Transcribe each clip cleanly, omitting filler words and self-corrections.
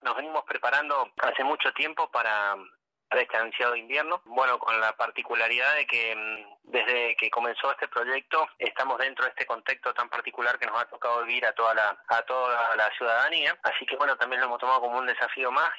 Nos venimos preparando hace mucho tiempo para este ansiado invierno. Bueno, con la particularidad de que desde que comenzó este proyecto estamos dentro de este contexto tan particular que nos ha tocado vivir a toda la ciudadanía. Así que bueno, también lo hemos tomado como un desafío más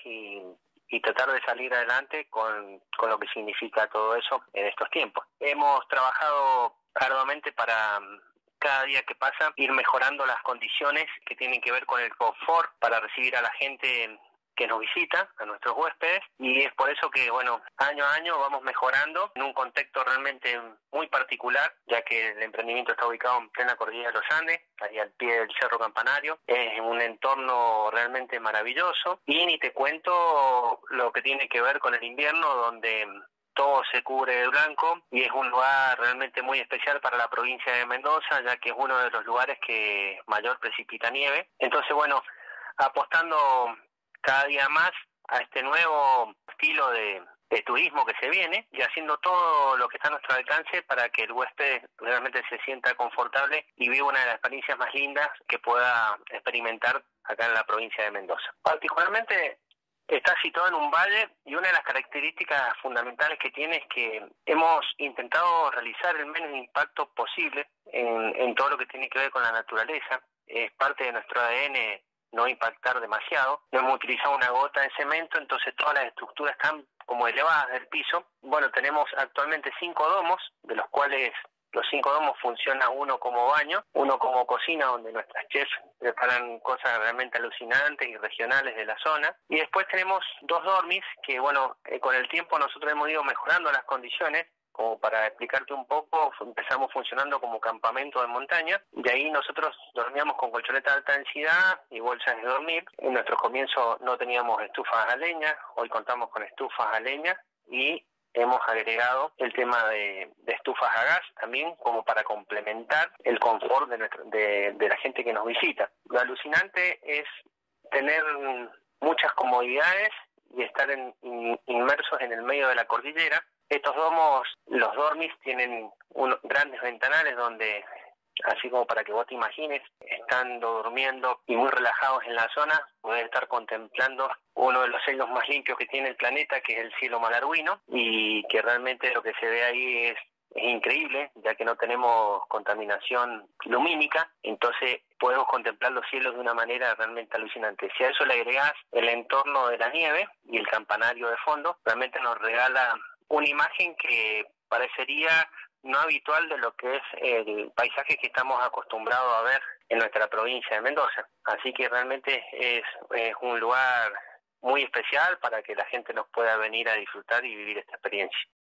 y tratar de salir adelante con lo que significa todo eso en estos tiempos. Hemos trabajado arduamente para cada día que pasa ir mejorando las condiciones que tienen que ver con el confort para recibir a la gente que nos visita, a nuestros huéspedes, y es por eso que, bueno, año a año vamos mejorando en un contexto realmente muy particular, ya que el emprendimiento está ubicado en plena cordillera de los Andes, ahí al pie del Cerro Campanario. Es un entorno realmente maravilloso, y ni te cuento lo que tiene que ver con el invierno, donde todo se cubre de blanco y es un lugar realmente muy especial para la provincia de Mendoza, ya que es uno de los lugares que mayor precipita nieve. Entonces, bueno, apostando cada día más a este nuevo estilo de turismo que se viene y haciendo todo lo que está a nuestro alcance para que el huésped realmente se sienta confortable y viva una de las experiencias más lindas que pueda experimentar acá en la provincia de Mendoza. Particularmente está situado en un valle y una de las características fundamentales que tiene es que hemos intentado realizar el menos impacto posible en todo lo que tiene que ver con la naturaleza. Es parte de nuestro ADN no impactar demasiado. No hemos utilizado una gota de cemento, entonces todas las estructuras están como elevadas del piso. Bueno, tenemos actualmente 5 domos, de los cuales los 5 domos funcionan uno como baño, uno como cocina, donde nuestras chefs preparan cosas realmente alucinantes y regionales de la zona. Y después tenemos 2 dormis que, bueno, con el tiempo nosotros hemos ido mejorando las condiciones. Como para explicarte un poco, empezamos funcionando como campamento de montaña, y ahí nosotros dormíamos con colchoneta de alta densidad y bolsas de dormir. En nuestros comienzos no teníamos estufas a leña, hoy contamos con estufas a leña y hemos agregado el tema de estufas a gas también como para complementar el confort de la gente que nos visita. Lo alucinante es tener muchas comodidades y estar inmersos en el medio de la cordillera. Estos domos, los dormis, tienen grandes ventanales donde, así como para que vos te imagines, estando durmiendo y muy relajados en la zona, podés estar contemplando uno de los cielos más limpios que tiene el planeta, que es el cielo malarguino, y que realmente lo que se ve ahí es increíble, ya que no tenemos contaminación lumínica, entonces podemos contemplar los cielos de una manera realmente alucinante. Si a eso le agregás el entorno de la nieve y el campanario de fondo, realmente nos regala una imagen que parecería no habitual de lo que es el paisaje que estamos acostumbrados a ver en nuestra provincia de Mendoza. Así que realmente es un lugar muy especial para que la gente nos pueda venir a disfrutar y vivir esta experiencia.